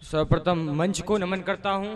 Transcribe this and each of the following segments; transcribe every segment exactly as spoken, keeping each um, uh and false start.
सर्वप्रथम मंच को नमन करता हूं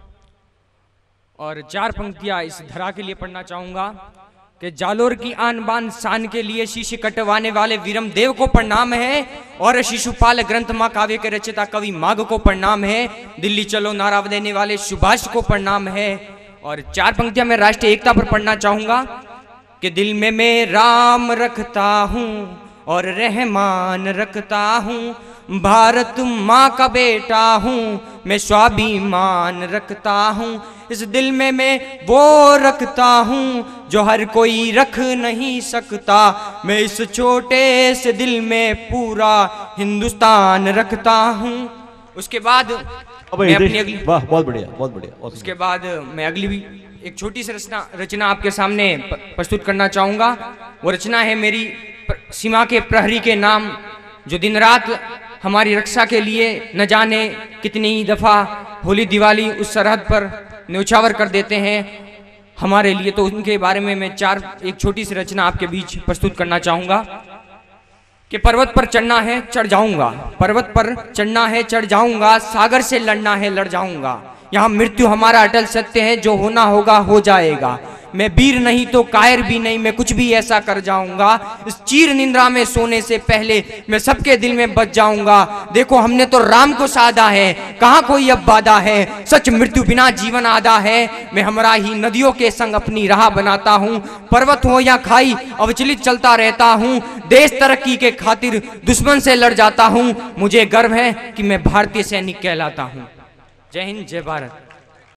और चार पंक्तियां इस धरा के लिए पढ़ना चाहूंगा कि जालोर की आन बान शान के लिए शीश कटवाने वाले वीरम देव को प्रणाम है और शिशुपाल ग्रंथ मां काव्य के रचयिता कवि माघ को प्रणाम है। दिल्ली चलो नारा देने वाले सुभाष को प्रणाम है। और चार पंक्तियां मैं राष्ट्रीय एकता पर पढ़ना चाहूंगा कि दिल में मैं राम रखता हूं और रहमान रखता हूं, भारत माँ का बेटा हूँ, मैं स्वाभिमान रखता हूँ। इस दिल में मैं वो रखता हूँ जो हर कोई रख नहीं सकता, मैं इस छोटे से दिल में पूरा हिंदुस्तान रखता हूँ। उसके बाद मैं अपनी अगली वाह बहुत बढ़िया बहुत बढ़िया उसके बाद मैं अगली भी एक छोटी सी रचना रचना आपके सामने प्रस्तुत करना चाहूँगा। वो रचना है मेरी सीमा के प्रहरी के नाम, जो दिन रात हमारी रक्षा के लिए न जाने कितनी दफ़ा होली दिवाली उस सरहद पर न्यौछावर कर देते हैं हमारे लिए। तो उनके बारे में मैं चार एक छोटी सी रचना आपके बीच प्रस्तुत करना चाहूँगा कि पर्वत पर चढ़ना है चढ़ जाऊँगा, पर्वत पर चढ़ना है चढ़ जाऊँगा, सागर से लड़ना है लड़ जाऊँगा, यहाँ मृत्यु हमारा अटल सत्य है, जो होना होगा हो जाएगा। मैं वीर नहीं तो कायर भी नहीं, मैं कुछ भी ऐसा कर जाऊंगा, इस चीर निंद्रा में सोने से पहले मैं सबके दिल में बच जाऊंगा। देखो हमने तो राम को साधा है, कहाँ कोई अब बाधा है, सच मृत्यु बिना जीवन आधा है। मैं हमरा ही नदियों के संग अपनी राह बनाता हूँ, पर्वत हो या खाई अविचलित चलता रहता हूँ, देश तरक्की के खातिर दुश्मन से लड़ जाता हूँ। मुझे गर्व है कि मैं भारतीय सैनिक कहलाता हूँ। जय हिंद जय भारत।